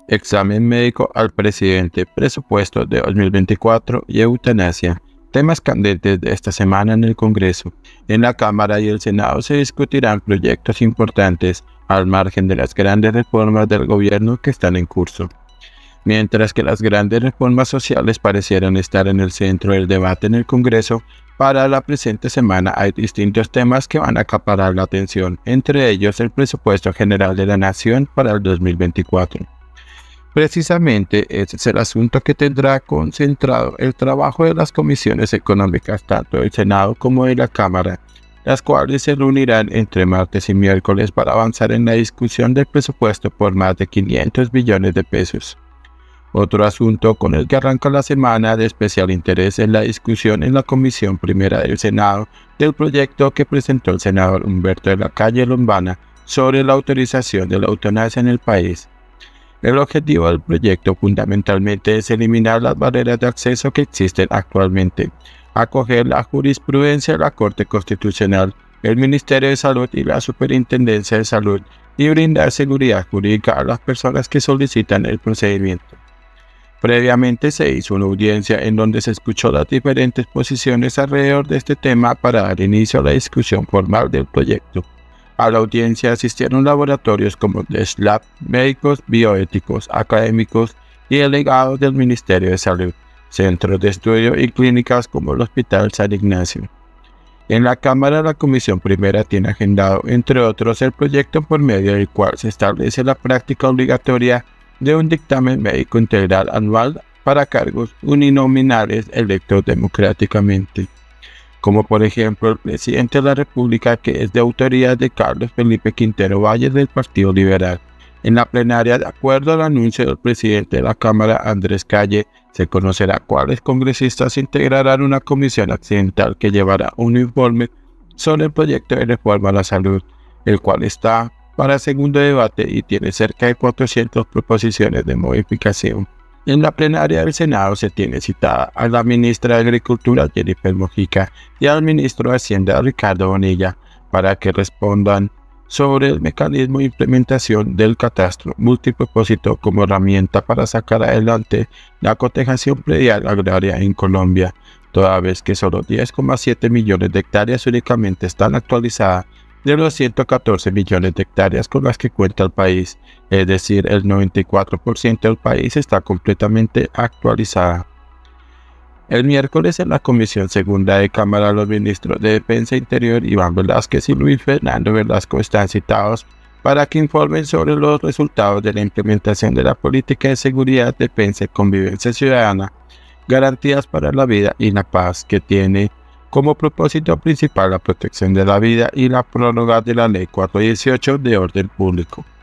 Examen médico al presidente, presupuesto de 2024 y eutanasia. Temas candentes de esta semana en el Congreso. En la Cámara y el Senado se discutirán proyectos importantes al margen de las grandes reformas del gobierno que están en curso. Mientras que las grandes reformas sociales parecieran estar en el centro del debate en el Congreso, para la presente semana hay distintos temas que van a acaparar la atención, entre ellos el presupuesto general de la Nación para el 2024. Precisamente ese es el asunto que tendrá concentrado el trabajo de las comisiones económicas tanto del Senado como de la Cámara, las cuales se reunirán entre martes y miércoles para avanzar en la discusión del presupuesto por más de 500 billones de pesos. Otro asunto con el que arranca la semana de especial interés es la discusión en la Comisión Primera del Senado del proyecto que presentó el senador Humberto de la Calle Lombana sobre la autorización de la eutanasia en el país. El objetivo del proyecto fundamentalmente es eliminar las barreras de acceso que existen actualmente, acoger la jurisprudencia de la Corte Constitucional, el Ministerio de Salud y la Superintendencia de Salud y brindar seguridad jurídica a las personas que solicitan el procedimiento. Previamente se hizo una audiencia en donde se escuchó las diferentes posiciones alrededor de este tema para dar inicio a la discusión formal del proyecto. A la audiencia asistieron laboratorios como DESLAB, médicos, bioéticos, académicos y delegados del Ministerio de Salud, centros de estudio y clínicas como el Hospital San Ignacio. En la Cámara, la Comisión Primera tiene agendado, entre otros, el proyecto por medio del cual se establece la práctica obligatoria de un dictamen médico integral anual para cargos uninominales electos democráticamente, como por ejemplo el presidente de la República, que es de autoridad de Carlos Felipe Quintero Valles del Partido Liberal. En la plenaria, de acuerdo al anuncio del presidente de la Cámara, Andrés Calle, se conocerá cuáles congresistas integrarán una comisión accidental que llevará un informe sobre el proyecto de reforma a la salud, el cual está para segundo debate y tiene cerca de 400 proposiciones de modificación. En la plenaria del Senado se tiene citada a la ministra de Agricultura, Jennifer Mojica, y al ministro de Hacienda, Ricardo Bonilla, para que respondan sobre el mecanismo de implementación del catastro multipropósito como herramienta para sacar adelante la cotejación predial agraria en Colombia, toda vez que solo 10,7 millones de hectáreas únicamente están actualizadas de los 114 millones de hectáreas con las que cuenta el país, es decir, el 94% del país está completamente actualizada. El miércoles en la Comisión Segunda de Cámara, los ministros de Defensa e Interior, Iván Velázquez y Luis Fernando Velasco, están citados para que informen sobre los resultados de la implementación de la política de seguridad, defensa y convivencia ciudadana, garantías para la vida y la paz, que tiene como propósito principal la protección de la vida y la prórroga de la Ley 418 de orden público.